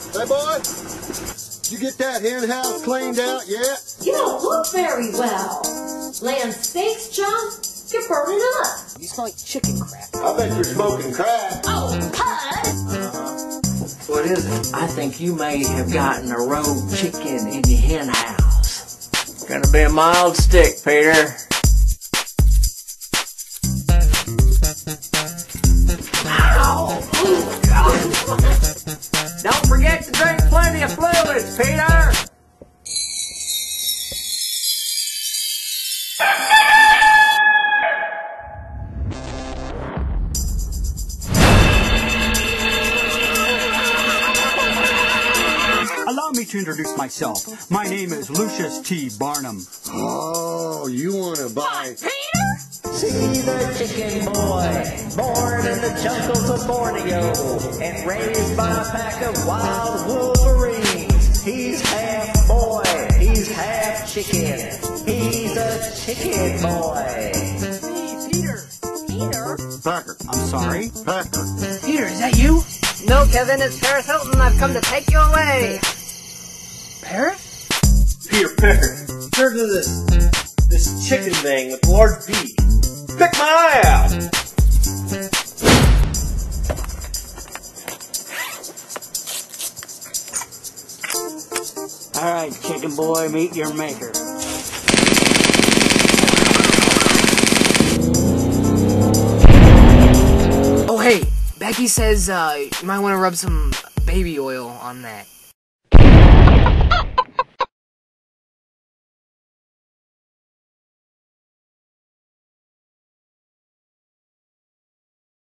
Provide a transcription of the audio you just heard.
Hey, boy, you get that hen house cleaned out yet? You don't look very well. Laying steaks, John? You're burning up. You smell like chicken crap. I bet you're smoking crack. Oh, Pud! What is it? I think you may have gotten a rogue chicken in your hen house. Gonna be a mild stick, Peter. Ow! Don't forget to drink plenty of fluids, Peter! Allow me to introduce myself. My name is Lucius T. Barnum. Oh, you want to buy... Peter? See the chicken boy, born in the jungles of Borneo and raised by a pack of wild wolverines. He's half boy, he's half chicken. He's a chicken boy. Hey, Peter. Peter? Pecker. I'm sorry. Pecker. Peter, is that you? No, Kevin, it's Paris Hilton. I've come to take you away. Paris? Peter Pecker, turn to this chicken thing with the large beak. Pick my eye out! All right, chicken boy, meet your maker. Oh, hey, Becky says you might want to rub some baby oil on that.